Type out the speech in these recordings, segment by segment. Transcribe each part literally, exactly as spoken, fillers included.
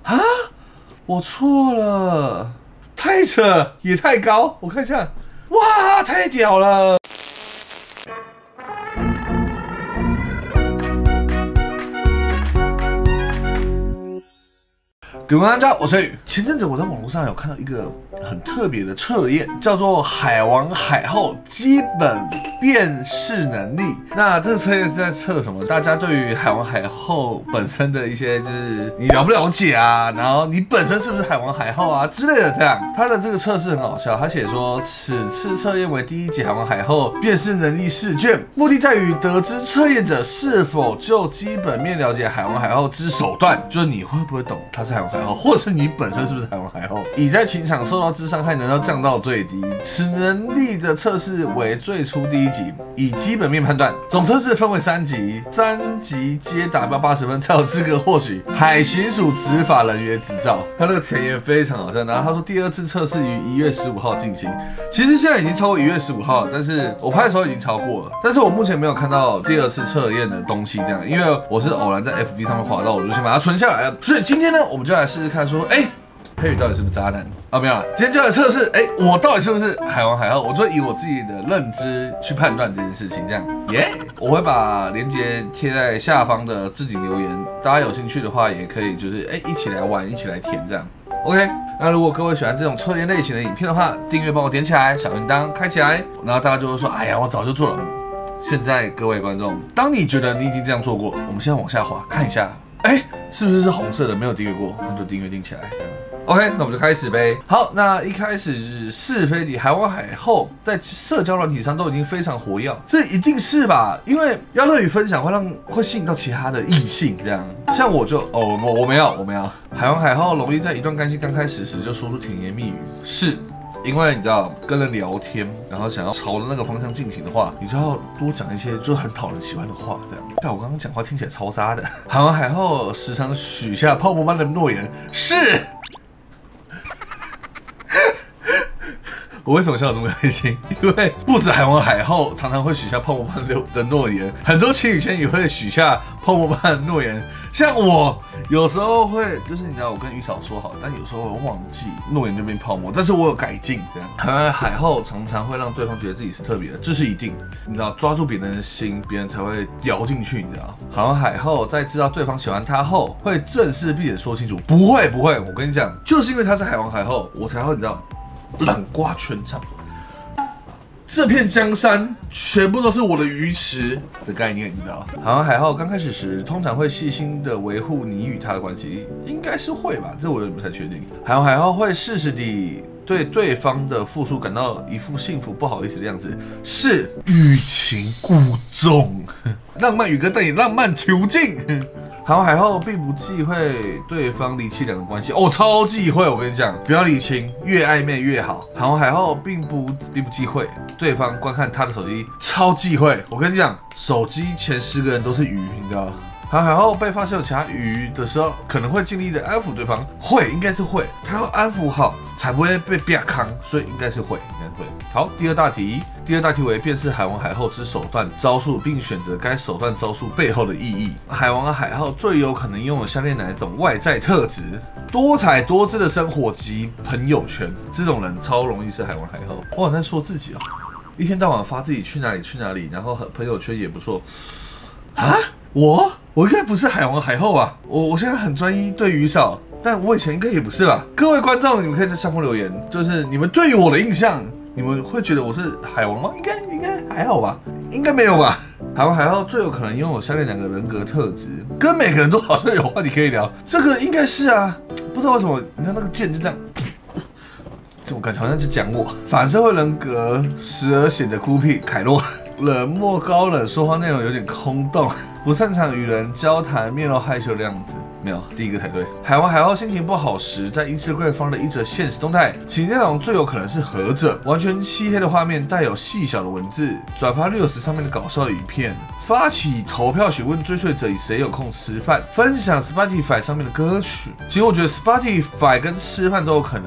啊，我错了，太扯，也太高，我看一下，哇，太屌了！各位大家好，我是宇。前阵子我在网络上有看到一个很特别的测验，叫做海王海后基本辨识能力。那这个测验是在测什么？大家对于海王海后本身的一些，就是你了不了解啊，然后你本身是不是海王海后啊之类的这样。它的这个测试很好笑，他写说此次测验为第一级海王海后辨识能力试卷，目的在于得知测验者是否就基本面了解海王海后之手段，就是你会不会懂他是海王海后。或者是你本身是不是海王海后，以在情场受到之伤害能够降到最低。此能力的测试为最初第一级，以基本面判断。总测试分为三级，三级皆达标八十分才有资格获取海巡署执法人员执照。他那个前言非常好笑，然后他说第二次测试于一月十五号进行，其实现在已经超过一月十五号了，但是我拍的时候已经超过了，但是我目前没有看到第二次测验的东西这样，因为我是偶然在 F B 上面滑到，我就先把它存下来了。所以今天呢，我们就来试试看说，哎、欸。佩宇到底是不是渣男啊？没有了，今天就来测试，哎、欸，我到底是不是海王海后？我就以我自己的认知去判断这件事情，这样，耶、yeah ！我会把链接贴在下方的置顶留言，大家有兴趣的话，也可以就是哎、欸、一起来玩，一起来填这样。OK， 那如果各位喜欢这种测验类型的影片的话，订阅帮我点起来，小铃铛开起来，然后大家就会说，哎呀，我早就做了。现在各位观众，当你觉得你已经这样做过，我们现在往下滑看一下，哎、欸，是不是是红色的？没有订阅过，那就订阅订起来。OK， 那我们就开始呗。好，那一开始是非题，海王海后在社交软体上都已经非常活跃，这一定是吧？因为要乐于分享，会让会吸引到其他的异性，这样。像我就哦，我我没有，我没有。海王海后容易在一段关系刚开始时就说出甜言蜜语，是。因为你知道跟人聊天，然后想要朝着那个方向进行的话，你就要多讲一些就很讨人喜欢的话，这样。但我刚刚讲话听起来超渣的。海王海后时常许下泡沫般的诺言，是。我为什么笑得这么开心？因为不止海王海后常常会许下泡沫般的诺言，很多情侣圈也会许下泡沫般的诺言。像我有时候会，就是你知道，我跟鱼嫂说好，但有时候会忘记，诺言就变泡沫。但是我有改进，这样。海王海后常常会让对方觉得自己是特别的，这是一定。你知道，抓住别人的心，别人才会掉进去，你知道。海王海后在知道对方喜欢他后，会正式闭嘴说清楚，不会不会，我跟你讲，就是因为他是海王海后，我才会你知道。冷刮全场，这片江山全部都是我的鱼池的概念，你知道？海王海后刚开始时，通常会细心的维护你与他的关系，应该是会吧？这我有点不太确定。海王海后会适时地对对方的付出感到一副幸福不好意思的样子，是欲擒故纵，浪漫宇哥带你浪漫途径。海王海后并不忌讳对方离弃两个关系哦，超忌讳！我跟你讲，不要离清，越暧昧越好。海王海后并不并不忌讳对方观看他的手机，超忌讳！我跟你讲，手机前十个人都是鱼，你知道吗？海王海后被发现有其他鱼的时候，可能会尽力的安抚对方，会应该是会，他要安抚好，才不会被啪康，所以应该是会，应该会。好，第二大题，第二大题为辨识海王海后之手段招数，并选择该手段招数背后的意义。海王和海后最有可能拥有下列哪一种外在特质？多彩多姿的生活及朋友圈，这种人超容易是海王海后。我好像在说自己哦，一天到晚发自己去哪里去哪里，然后朋友圈也不错啊，我。我应该不是海王海后吧？我我现在很专一对鱼嫂，但我以前应该也不是吧？各位观众，你们可以在下方留言，就是你们对于我的印象，你们会觉得我是海王吗？应该应该还好吧？应该没有吧？海王海后最有可能拥有下列两个人格特质，跟每个人都好像有话题可以聊，这个应该是啊，不知道为什么，你看那个剑就这样。这种感觉好像是讲我反社会人格，时而显得孤僻凯洛，冷漠高冷，说话内容有点空洞，不擅长与人交谈，面露害羞的样子。没有，第一个才对。海王海后心情不好时，在 Instagram 放了一则现实动态，其内容最有可能是合着，完全漆黑的画面，带有细小的文字，转发 Reels 上面的搞笑影片，发起投票询问追随者以谁有空吃饭，分享 Spotify 上面的歌曲。其实我觉得 Spotify 跟吃饭都有可能。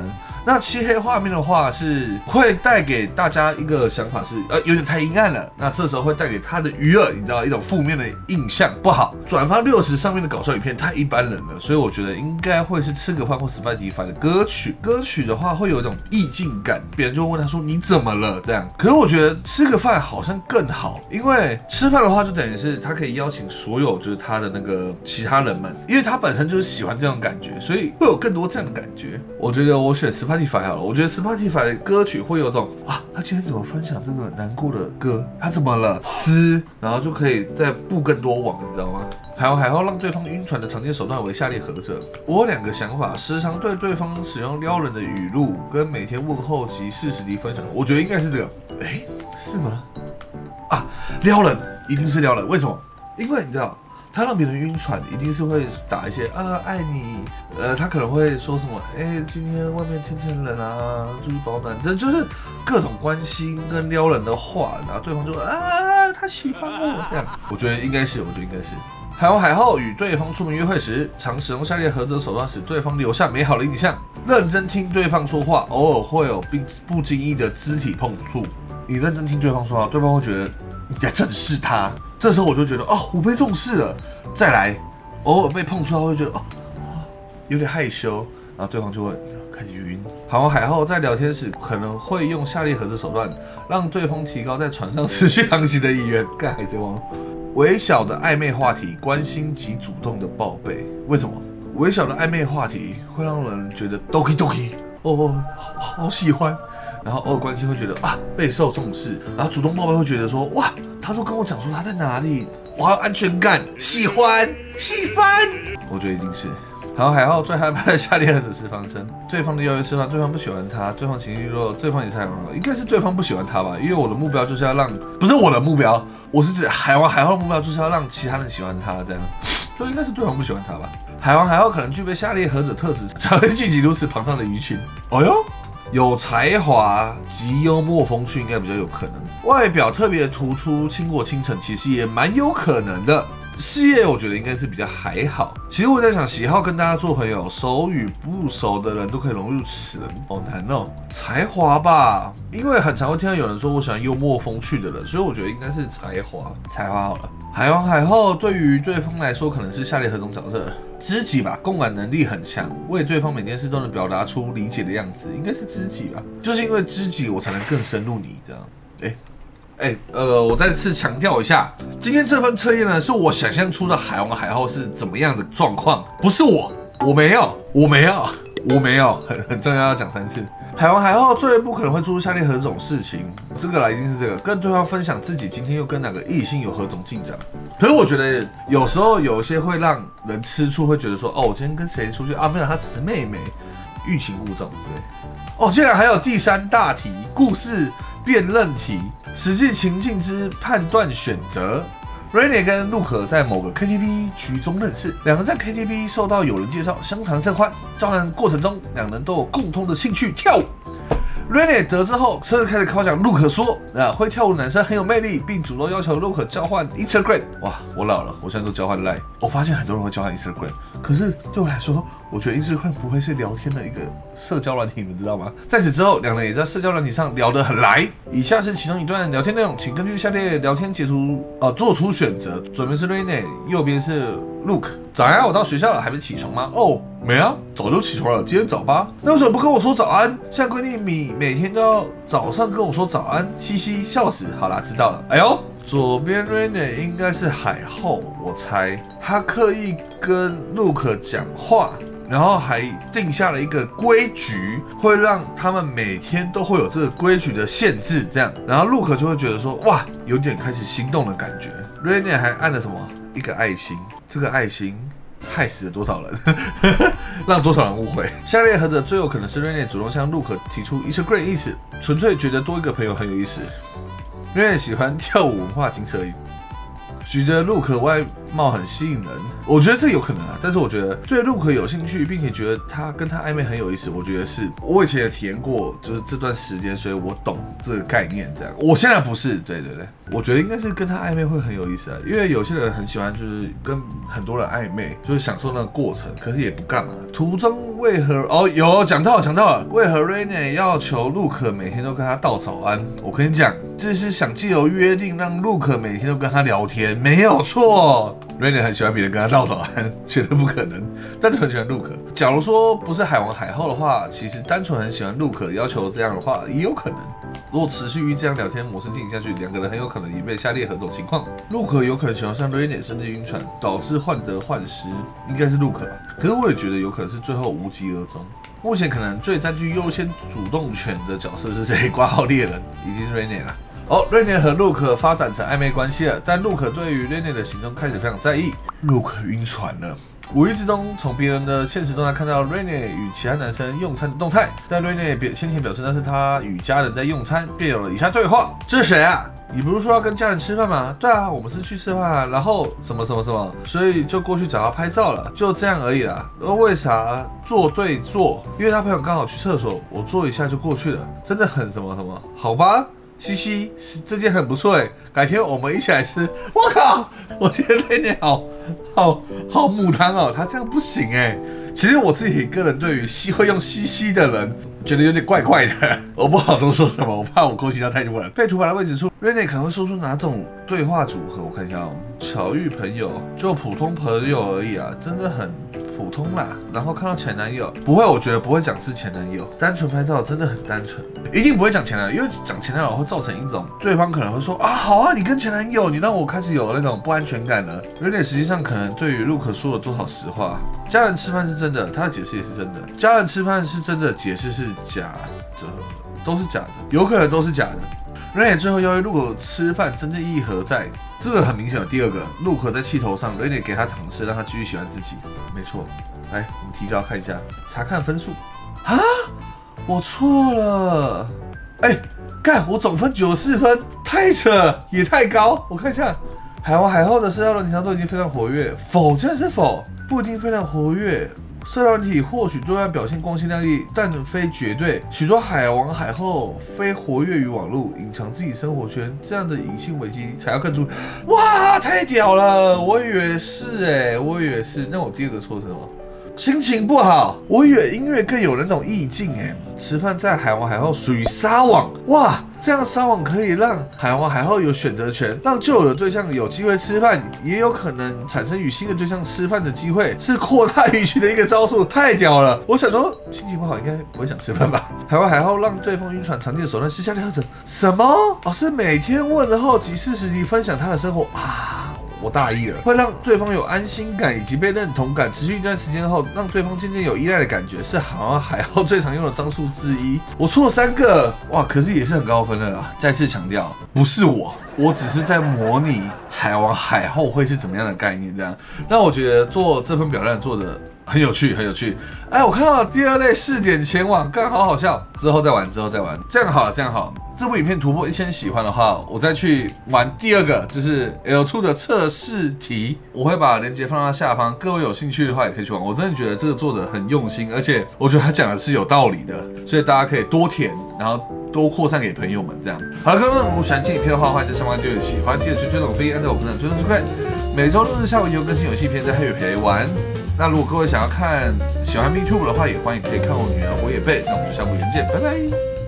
那漆黑画面的话，是会带给大家一个想法是，呃，有点太阴暗了。那这时候会带给他的娱乐，你知道一种负面的印象不好。转发六十上面的搞笑影片太一般人了，所以我觉得应该会是吃个饭或 Spotify 的歌曲。歌曲的话会有一种意境感，别人就会问他说你怎么了这样。可是我觉得吃个饭好像更好，因为吃饭的话就等于是他可以邀请所有就是他的那个其他人们，因为他本身就是喜欢这种感觉，所以会有更多这样的感觉。我觉得我选 Spotify 好了，我觉得 Spotify 的歌曲会有种啊，他今天怎么分享这个难过的歌？他怎么了？撕，然后就可以再布更多网，你知道吗？海王海后让对方晕船的常见手段为下列何者？我有两个想法：时常对对方使用撩人的语录，跟每天问候及适时地分享。我觉得应该是这个。哎，是吗？啊，撩人一定是撩人，为什么？因为你知道。他让别人晕船，一定是会打一些啊爱你，呃，他可能会说什么，哎、欸，今天外面天气很冷啊，注意保暖，这就是各种关心跟撩人的话，然后对方就啊，他喜欢我这样，我觉得应该是，我觉得应该是。海王海后与对方出门约会时，常使用下列何者手段使对方留下美好的印象？认真听对方说话，偶尔会有并不经意的肢体碰触。你认真听对方说话，对方会觉得你在正视他。这时候我就觉得哦，我被重视了。再来，偶尔被碰触，他会觉得哦，有点害羞，然后对方就会开始晕。海王海后在聊天时可能会用下列何者手段，让对方提高在船上持续航行的意愿。干海贼王，微小的暧昧话题，关心及主动的报备。为什么？微小的暧昧话题会让人觉得 doki doki， 哦，好, 好喜欢。然后偶尔关心会觉得啊备受重视，然后主动报备会觉得说哇，他都跟我讲说他在哪里，我还有安全感，喜欢喜欢。我觉得一定是。海王海后最害怕的下列何者是发生？对方的邀约吃饭，对方不喜欢他，对方情绪弱，对方也是海王，应该是对方不喜欢他吧？因为我的目标就是要让，不是我的目标，我是指海王海后的目标就是要让其他人喜欢他，这样，所以应该是对方不喜欢他吧？海王海后可能具备下列何者特质，才会聚集如此庞大的鱼群？哦哟。有才华及幽默风趣应该比较有可能，外表特别突出、倾国倾城，其实也蛮有可能的。事业我觉得应该是比较还好。其实我在想，喜好跟大家做朋友，熟与不熟的人都可以融入此人，好难哦。才华吧，因为很常会听到有人说我喜欢幽默风趣的人，所以我觉得应该是才华。才华好了。海王海后对于对方来说可能是下列何种角色？知己吧，共感能力很强，为对方每件事都能表达出理解的样子，应该是知己吧。就是因为知己，我才能更深入你这样。哎、欸。哎、欸，呃，我再次强调一下，今天这份测验呢，是我想象出的海王海后是怎么样的状况，不是我，我没有，我没有，我没有，很很重要，要讲三次。海王海后最不可能会做出下列何种事情，这个来一定是这个，跟对方分享自己今天又跟哪个异性有何种进展。可是我觉得有时候有些会让人吃醋，会觉得说，哦，我今天跟谁出去啊？没有，她只是妹妹，欲擒故纵，对。哦，竟然还有第三大题，故事辨认题。实际情境之判断选择。Rainy 跟陆可在某个 K T V 局中认识，两人在 K T V 受到友人介绍，相谈甚欢。交谈过程中，两人都有共同的兴趣——跳舞。Rainy 得知后，甚至开始夸奖陆可说：“啊，会跳舞的男生很有魅力，并主动要求陆可交换 Instagram。”哇，我老了，我现在都交换 Line。我发现很多人会交换 Instagram， 可是对我来说，我觉得 Instagram 不会是聊天的一个社交软体，你们知道吗？在此之后，两人也在社交软体上聊得很来。以下是其中一段聊天内容，请根据下列聊天截图呃做出选择。左边是 Rainy， 右边是 Luke。早安，我到学校了，还没起床吗？哦，没啊，早就起床了，今天早八。那为什么不跟我说早安？现在规定你每天都要早上跟我说早安，嘻嘻，笑死。好啦，知道了。哎呦，左边 Rainy 应该是海后，我猜他刻意跟 Luke 讲话。然后还定下了一个规矩，会让他们每天都会有这个规矩的限制，这样，然后陆可就会觉得说，哇，有点开始心动的感觉。Rainy 还按了什么一个爱心，这个爱心害死了多少人，让多少人误会。下列何者最有可能是 Rainy 主动向陆可提出 Instagram 意思，纯粹觉得多一个朋友很有意思。Rainy 喜欢跳舞文化，仅此而已。觉得陆可外貌很吸引人，我觉得这有可能啊。但是我觉得对陆可有兴趣，并且觉得他跟他暧昧很有意思，我觉得是我以前也体验过，就是这段时间，所以我懂这个概念。这样，我现在不是，对对对，我觉得应该是跟他暧昧会很有意思啊，因为有些人很喜欢就是跟很多人暧昧，就是享受那个过程，可是也不干嘛。途中为何哦有讲到了讲到了，为何 Rainy 要求陆可每天都跟他道早安？我跟你讲，这是想借由约定让陆可每天都跟他聊天，没有错。Rainy 很喜欢别人跟他道早安，绝对不可能，单纯很喜欢陆可。假如说不是海王海后的话，其实单纯很喜欢陆可，要求这样的话也有可能。如果持续于这样聊天模式进行下去，两个人很有可能已被下列何种情况：陆可有可能喜欢上 Rainy， 甚至晕船，导致患得患失，应该是陆可吧。可是我也觉得有可能是最后无疾而终。目前可能最占据优先主动权的角色是谁？挂号猎人，一定是 Rainy 啦。哦 ，Rainy 和陆可发展成暧昧关系了，但陆可对于 Rainy 的行踪开始非常在意。陆可晕船了。无意之中从别人的现实动态看到 Rainy 与其他男生用餐的动态，但 Rainy 先前表示那是他与家人在用餐，便有了以下对话：这是谁啊？你不是说要跟家人吃饭吗？对啊，我们是去吃饭啊，然后什么什么什么，所以就过去找他拍照了，就这样而已啦。而为啥坐对坐？因为他朋友刚好去厕所，我坐一下就过去了，真的很什么什么？好吧。西西，这件很不错哎，改天我们一起来吃。我靠，我觉得 Rainy 好好好母汤哦，他这样不行哎。其实我自己个人对于西会用西西的人，觉得有点怪怪的，我不好多说什么，我怕我攻击到太多人。被图牌的位置处 ，Rainy 可能会说出哪种对话组合？我看一下哦，巧遇朋友，就普通朋友而已啊，真的很普通啦。然后看到前男友，不会，我觉得不会讲是前男友，单纯拍照真的很单纯，一定不会讲前男友，因为讲前男友会造成一种对方可能会说啊，好啊，你跟前男友，你让我开始有那种不安全感了。Rainy 实际上可能对于陆可说了多少实话，家人吃饭是真的，他的解释也是真的，家人吃饭是真的，解释是假的，都是假的，有可能都是假的。Rainy 最后邀约陆可吃饭，真正意义何在？这个很明显的第二个，陆可在气头上 ，Rainy 给他糖吃，让他继续喜欢自己。没错，来，我们提交看一下，查看分数。啊，我错了。哎、欸，干，我总分九十四分，太扯，也太高。我看一下，海王海后的社交软体上都已经非常活跃，否，真的是否，不一定非常活跃。社交软体或许对外表现光鲜亮丽，但非绝对。许多海王海后非活跃于网络，隐藏自己生活圈，这样的隐性危机才要更注意。哇，太屌了！我以为是哎、欸，我以为是。那我第二个错是什么？心情不好，我以为音乐更有那种意境哎。吃饭在海王海后属于撒网，哇，这样撒网可以让海王海后有选择权，让旧有的对象有机会吃饭，也有可能产生与新的对象吃饭的机会，是扩大鱼群的一个招数，太屌了！我想说，心情不好应该不会想吃饭吧？海王海后让对方晕船常见的手段是下列何者？什么？哦，是每天问候及适时地分享他的生活啊。我大意了，会让对方有安心感以及被认同感，持续一段时间后，让对方渐渐有依赖的感觉，是海王海后最常用的招数之一。我错了三个，哇，可是也是很高分的啦。再次强调，不是我，我只是在模拟海王海后会是怎么样的概念这样。那我觉得做这份表单的作者很有趣，很有趣。哎，我看到第二类试点前往，刚好好笑，之后再玩，之后再玩，这样好了，这样好了。这部影片突破一千喜欢的话，我再去玩第二个，就是 L 二 的测试题，我会把链接放到下方，各位有兴趣的话也可以去玩。我真的觉得这个作者很用心，而且我觉得他讲的是有道理的，所以大家可以多填，然后多扩散给朋友们这样。好了，各位，如果喜欢这影片的话，欢迎在上方订阅、喜欢，记得去追踪我飞，按照我分享追踪出快。每周六日下午有更新游戏片，在黑羽陪玩。那如果各位想要看喜欢 VTuber 的话，也欢迎可以看我女儿火野贝。那我们就下部影片见，拜拜。